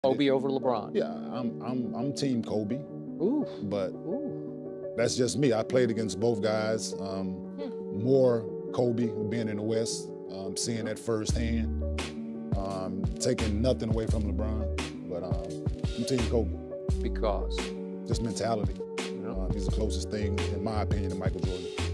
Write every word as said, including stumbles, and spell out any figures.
Kobe over LeBron. Yeah, I'm I'm I'm Team Kobe. Ooh. But Ooh. that's just me. I played against both guys. Um, hmm. More Kobe, being in the West, um, seeing that firsthand. Um, taking nothing away from LeBron, but um, I'm Team Kobe. Because? Just mentality. Yeah. Uh, he's the closest thing, in my opinion, to Michael Jordan.